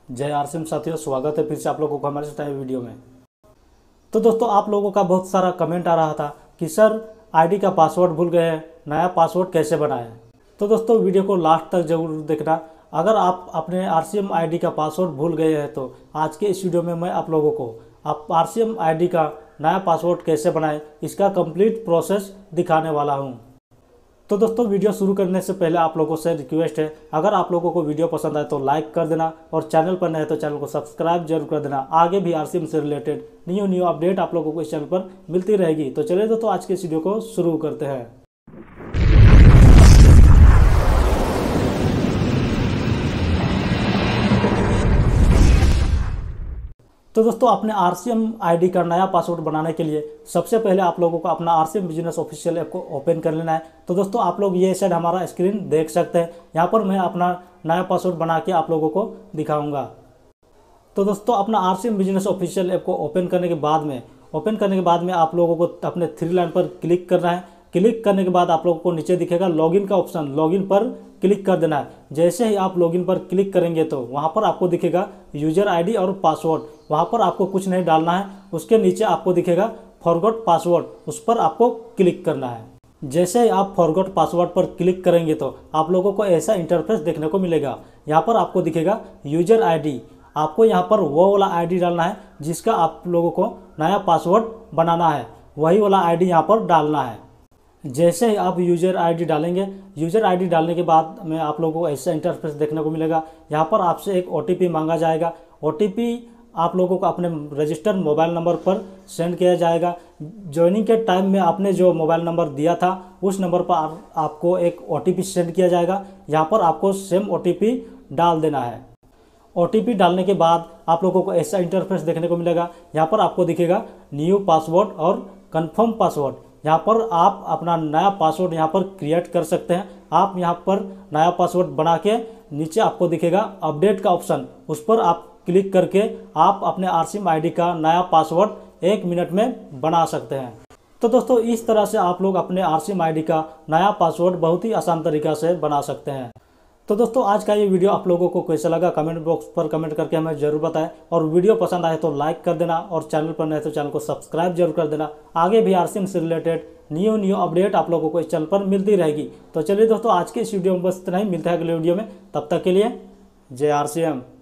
जय आरसीएम साथियों, स्वागत है फिर से आप लोगों को हमारे नए वीडियो में। तो दोस्तों, आप लोगों का बहुत सारा कमेंट आ रहा था कि सर आईडी का पासवर्ड भूल गए हैं, नया पासवर्ड कैसे बनाएं। तो दोस्तों, वीडियो को लास्ट तक जरूर देखना। अगर आप अपने आरसीएम आईडी का पासवर्ड भूल गए हैं तो आज के इस वीडियो में मैं आप लोगों को आरसीएम आईडी का नया पासवर्ड कैसे बनाएं इसका कंप्लीट प्रोसेस दिखाने वाला हूं। तो दोस्तों, वीडियो शुरू करने से पहले आप लोगों से रिक्वेस्ट है, अगर आप लोगों को वीडियो पसंद आए तो लाइक कर देना और चैनल पर नए तो चैनल को सब्सक्राइब जरूर कर देना। आगे भी आरसीएम से रिलेटेड न्यू अपडेट आप लोगों को इस चैनल पर मिलती रहेगी। तो चलिए दोस्तों, आज के इस वीडियो को शुरू करते हैं। तो दोस्तों, अपने आरसीएम आईडी का नया पासवर्ड बनाने के लिए सबसे पहले आप लोगों को अपना आरसीएम बिजनेस ऑफिशियल ऐप को ओपन कर लेना है। तो दोस्तों, आप लोग ये साइड हमारा स्क्रीन देख सकते हैं। यहाँ पर मैं अपना नया पासवर्ड बना के आप लोगों को दिखाऊंगा। तो दोस्तों, अपना आरसीएम बिजनेस ऑफिशियल ऐप को ओपन करने के बाद में आप लोगों को अपने थ्री लाइन पर क्लिक करना है। क्लिक करने के बाद आप लोगों को नीचे दिखेगा लॉगिन का ऑप्शन, लॉगिन पर क्लिक कर देना है। जैसे ही आप लॉगिन पर क्लिक करेंगे तो वहाँ पर आपको दिखेगा यूजर आईडी और पासवर्ड। वहाँ पर आपको कुछ नहीं डालना है। उसके नीचे आपको दिखेगा फॉरगॉट पासवर्ड, उस पर आपको क्लिक करना है। जैसे ही आप फॉरगॉट पासवर्ड पर क्लिक करेंगे तो आप लोगों को ऐसा इंटरफेस देखने को मिलेगा। यहाँ पर आपको दिखेगा यूजर आईडी। आपको यहाँ पर वो वाला आईडी डालना है जिसका आप लोगों को नया पासवर्ड बनाना है, वही वाला आईडी यहाँ पर डालना है। जैसे ही आप यूजर आईडी डालेंगे, यूजर आईडी डालने के बाद में आप लोगों को ऐसा इंटरफेस देखने को मिलेगा। यहाँ पर आपसे एक ओटीपी मांगा जाएगा। ओटीपी आप लोगों को अपने रजिस्टर्ड मोबाइल नंबर पर सेंड किया जाएगा। ज्वाइनिंग के टाइम में आपने जो मोबाइल नंबर दिया था उस नंबर पर आपको एक ओटीपी सेंड किया जाएगा। यहाँ पर आपको सेम ओटीपी डाल देना है। ओटीपी डालने के बाद आप लोगों को ऐसा इंटरफेस देखने को मिलेगा। यहाँ पर आपको दिखेगा न्यू पासवर्ड और कन्फर्म पासवर्ड। यहाँ पर आप अपना नया पासवर्ड यहाँ पर क्रिएट कर सकते हैं। आप यहाँ पर नया पासवर्ड बना के नीचे आपको दिखेगा अपडेट का ऑप्शन, उस पर आप क्लिक करके आप अपने आरसीएम आईडी का नया पासवर्ड 1 मिनट में बना सकते हैं। तो दोस्तों, इस तरह से आप लोग अपने आरसीएम आईडी का नया पासवर्ड बहुत ही आसान तरीका से बना सकते हैं। तो दोस्तों, आज का ये वीडियो आप लोगों को कैसा लगा कमेंट बॉक्स पर कमेंट करके हमें जरूर बताएं। और वीडियो पसंद आए तो लाइक कर देना और चैनल पर नए तो चैनल को सब्सक्राइब जरूर कर देना। आगे भी आरसीएम से रिलेटेड न्यू अपडेट आप लोगों को इस चैनल पर मिलती रहेगी। तो चलिए दोस्तों, आज के इस वीडियो में बस इतना ही। मिलता है अगले वीडियो में, तब तक के लिए जय आरसीएम।